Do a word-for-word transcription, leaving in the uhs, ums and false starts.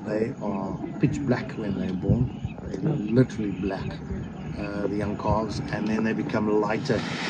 They are pitch black when they're born. They're literally black, uh, the young calves, and then they become lighter